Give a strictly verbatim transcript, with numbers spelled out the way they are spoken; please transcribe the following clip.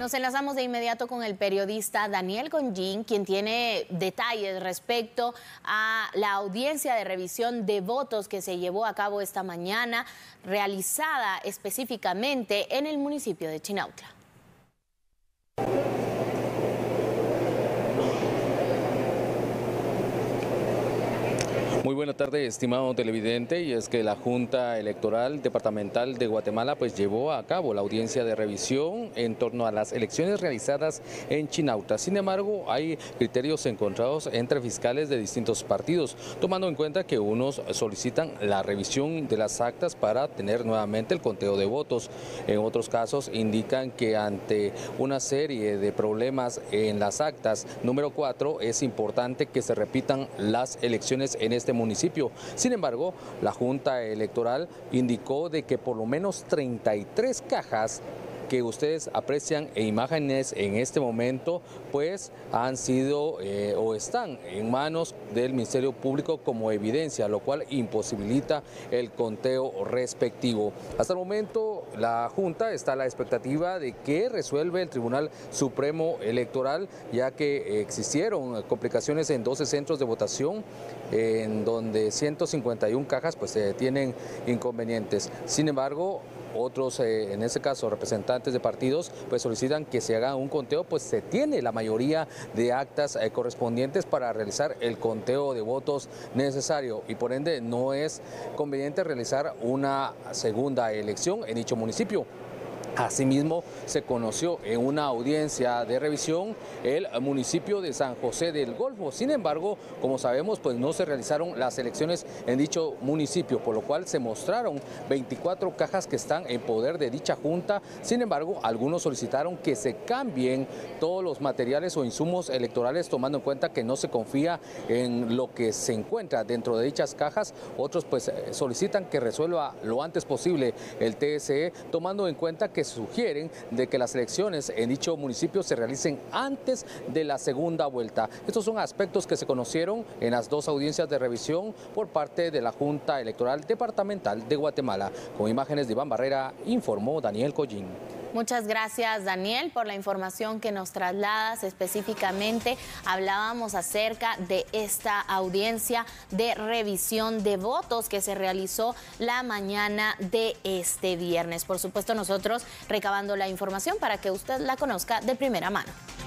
Nos enlazamos de inmediato con el periodista Daniel Gollín, quien tiene detalles respecto a la audiencia de revisión de votos que se llevó a cabo esta mañana, realizada específicamente en el municipio de Chinautla. Muy buena tarde, estimado televidente, y es que la Junta Electoral Departamental de Guatemala pues llevó a cabo la audiencia de revisión en torno a las elecciones realizadas en Chinautla. Sin embargo, hay criterios encontrados entre fiscales de distintos partidos, tomando en cuenta que unos solicitan la revisión de las actas para tener nuevamente el conteo de votos. En otros casos indican que ante una serie de problemas en las actas, número cuatro, es importante que se repitan las elecciones en este municipio. Sin embargo, la Junta Electoral indicó de que por lo menos treinta y tres cajas que ustedes aprecian en imágenes en este momento, pues han sido eh, o están en manos del Ministerio Público como evidencia, lo cual imposibilita el conteo respectivo. Hasta el momento, la Junta está a la expectativa de que resuelve el Tribunal Supremo Electoral, ya que existieron complicaciones en doce centros de votación, en donde ciento cincuenta y una cajas pues eh, tienen inconvenientes. Sin embargo, otros, eh, en este caso representantes de partidos, pues solicitan que se haga un conteo, pues se tiene la mayoría de actas eh, correspondientes para realizar el conteo de votos necesario, y por ende no es conveniente realizar una segunda elección en dicho municipio. Asimismo, se conoció en una audiencia de revisión el municipio de San José del Golfo. Sin embargo, como sabemos, pues no se realizaron las elecciones en dicho municipio, por lo cual se mostraron veinticuatro cajas que están en poder de dicha junta. Sin embargo, algunos solicitaron que se cambien todos los materiales o insumos electorales, tomando en cuenta que no se confía en lo que se encuentra dentro de dichas cajas. Otros pues solicitan que resuelva lo antes posible el T S E, tomando en cuenta que sugieren de que las elecciones en dicho municipio se realicen antes de la segunda vuelta. Estos son aspectos que se conocieron en las dos audiencias de revisión por parte de la Junta Electoral Departamental de Guatemala. Con imágenes de Iván Barrera, informó Daniel Gollín. Muchas gracias, Daniel, por la información que nos trasladas. Específicamente hablábamos acerca de esta audiencia de revisión de votos que se realizó la mañana de este viernes. Por supuesto, nosotros recabando la información para que usted la conozca de primera mano.